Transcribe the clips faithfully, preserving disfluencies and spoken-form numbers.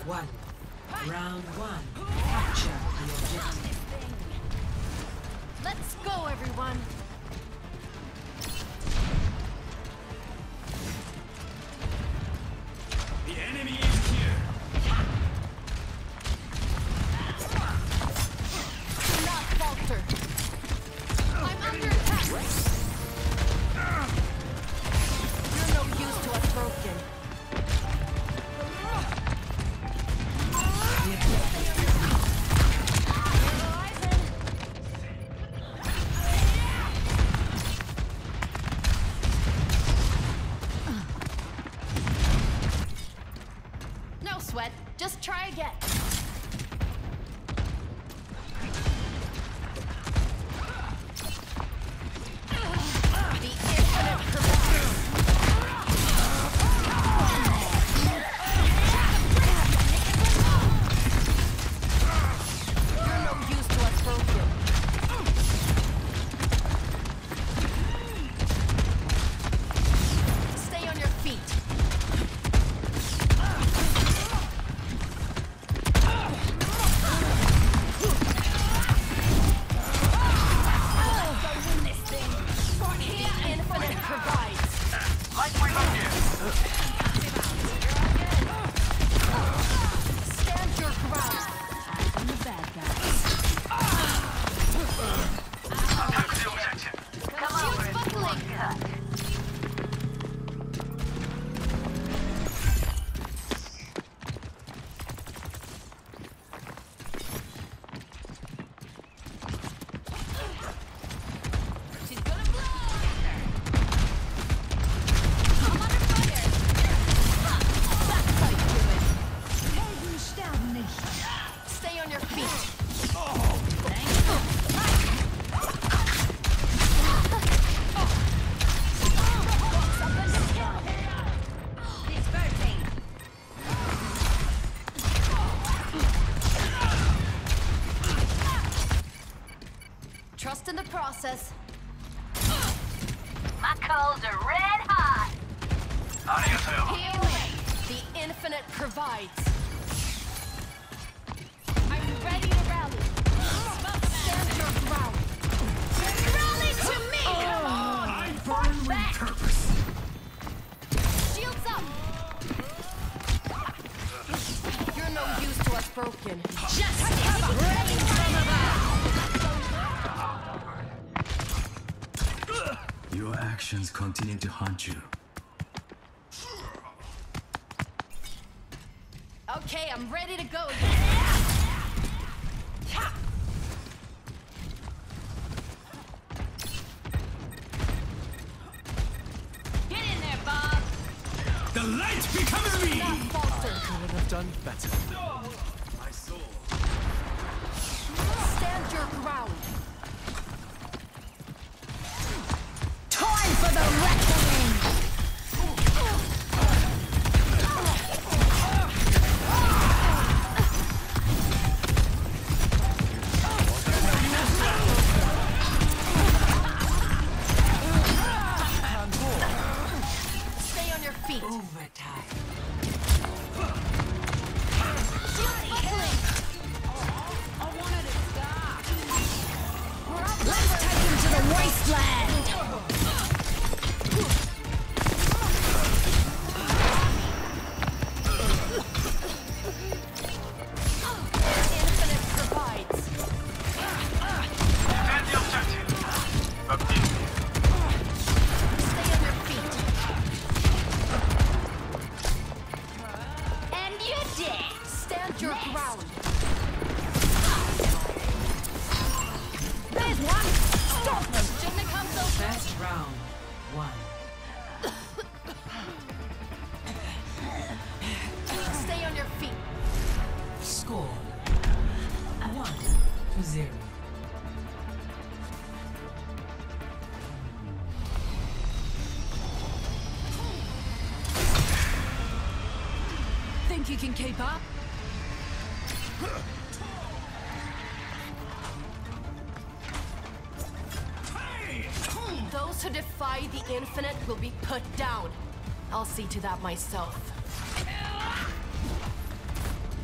One. Round one. Capture the objective. Let's go, everyone. The enemy is here. Do not falter. I'm under attack. You're no use to us broken. No sweat. Just try again. The infinite provides. You're no use to us broken. Stay on your feet. Stay on your feet. Trust in the process. My coals are red hot. Healing. The infinite provides. I'm ready to rally. Stand your ground. Rally to me! Come on! I burn with purpose. Shields up! You're no use to us broken. Justice reigns from above! Your actions continue to haunt you. Okay, I'm ready to go again. Get in there, Bob. The light becomes me! Not falter. Could have done better. My soul. Stand your ground. Time for the reckoning. Stay on your feet. Overtime. Let's take him to the wasteland. Infinite provides. Defend the objective. Stay on your feet. And you're dead. Stand your ground. There's one. Stop them. Shouldn't have come so Best round. One. Stay on your feet. Score. One to zero. Think you can keep up? Those who defy the infinite will be put down. I'll see to that myself.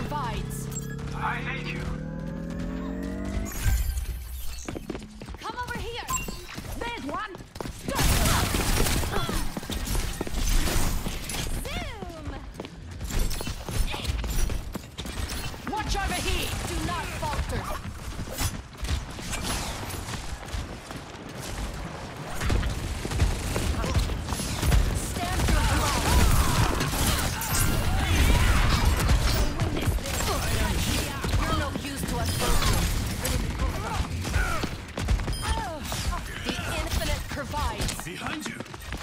provides. I thank you. Come over here. There's one. Zoom. Watch over here. Do not falter. Stand your ground. You're no use to us both. The infinite provides. Behind you.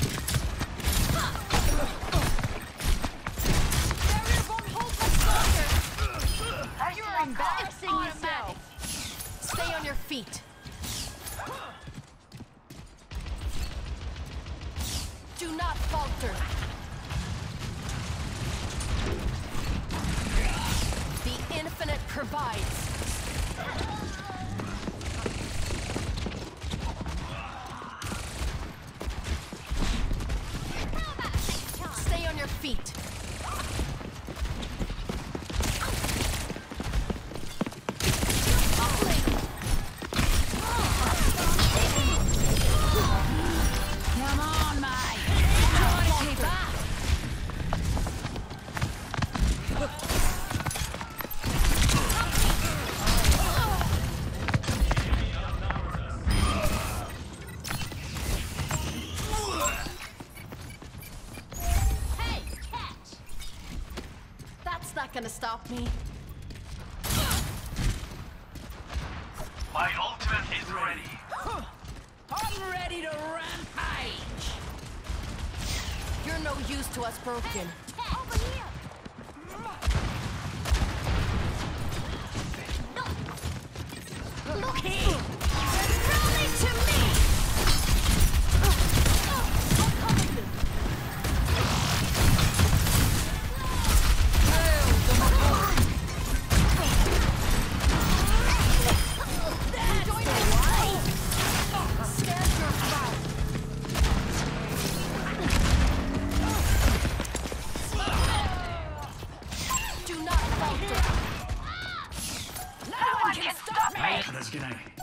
Barrier won't hold much longer. You are embarrassing yourself. Stay on your feet. Do not falter. The infinite provides. Stay on your feet. Come on, mate. Try to keep up. Hey, catch! That's not gonna stop me. My ultimate is ready. I'm ready to rampage. You're no use to us broken. Over here. Look here. Rally to me! Stand your ground. Do not falter. No one can stop me. Let's get out.